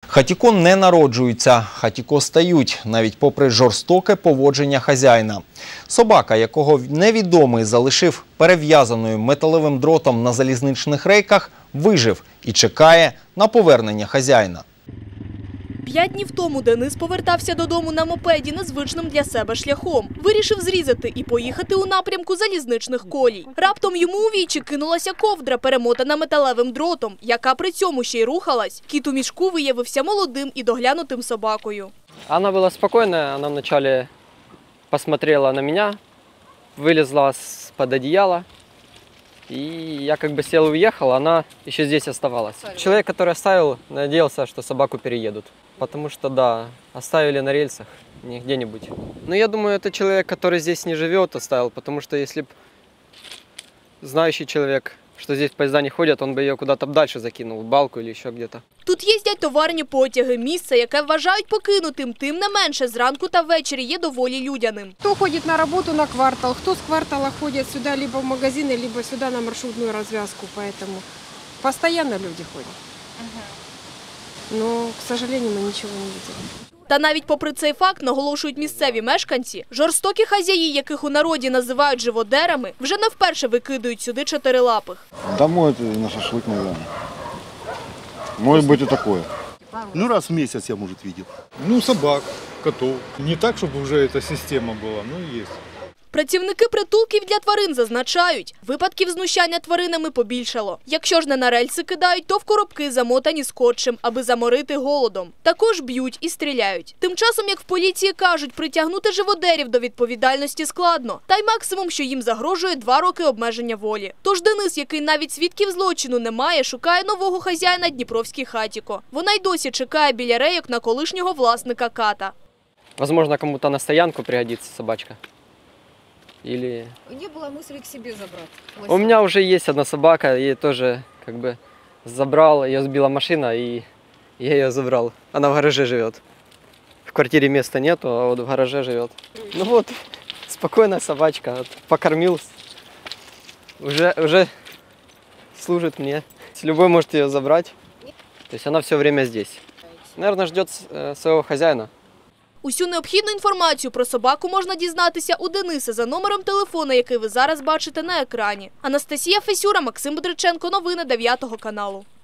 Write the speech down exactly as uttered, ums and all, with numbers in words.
Хатіко не народжуються, хатіко стають, навіть попри жорстоке поводження хазяїна. Собака, якого невідомий залишив перев'язаною металевим дротом на залізничних рейках, вижив і чекає на повернення хазяїна. П'ять днів тому Денис повертався додому на мопеді незвичним для себе шляхом. Вирішив зрізати і поїхати у напрямку залізничних колій. Раптом йому у вічі кинулася ковдра, перемотана металевим дротом, яка при цьому ще й рухалась. Кіт у мішку виявився молодим і доглянутим собакою. Вона була спокійна, вона вначале посмотрела на мене, вилізла з-під одеяла. И я как бы сел и уехал, она еще здесь оставалась. Человек, который оставил, надеялся, что собаку переедут. Потому что, да, оставили на рельсах, не где-нибудь. Но я думаю, это человек, который здесь не живет, оставил. Потому что если бы знающий человек, что здесь поезда не ходят, он бы ее куда-то дальше закинул, в балку или еще где-то. Тут їздять товарні потяги. Місце, яке вважають покинутим, тим не менше зранку та ввечері є доволі людяним. Кто ходит на работу на квартал, кто с квартала ходит сюда либо в магазины, либо сюда на маршрутную развязку, поэтому постоянно люди ходят. Но, к сожалению, мы ничего не видели. Та навіть попри цей факт, наголошують місцеві мешканці, жорстокі хазяї, яких у народі називають живодерами, вже не вперше викидують сюди чотирилапих. Домой это на шашлык, наверное. Может быть и такое. Ну, раз в месяц я, может, видел. Ну, собак, котов. Не так, чтобы уже эта система была, но есть. Працівники притулків для тварин зазначають, випадків знущання тваринами побільшало. Якщо ж не на рельси кидають, то в коробки замотані скотчем, аби заморити голодом. Також б'ють і стріляють. Тим часом, як в поліції кажуть, притягнути живодерів до відповідальності складно. Та й максимум, що їм загрожує два роки обмеження волі. Тож Денис, який навіть свідків злочину не має, шукає нового хазяїна Дніпровський Хатіко. Вона й досі чекає біля рейок на колишнього власника ката. Возможно, кому-то на стоянку пригодится собачка. Или... Не было мысли к себе забрать. У меня уже есть одна собака, я тоже как бы забрал, ее сбила машина, и я ее забрал. Она в гараже живет. В квартире места нету, а вот в гараже живет. Ну вот, спокойная собачка, вот, покормил, уже, уже служит мне. Любой может ее забрать, то есть она все время здесь. Наверное, ждет своего хозяина. Усю необхідну інформацію про собаку можна дізнатися у Дениса за номером телефона, який ви зараз бачите на екрані. Анастасія Фесюра, Максим Бодриченко. Новини дев'ятого каналу.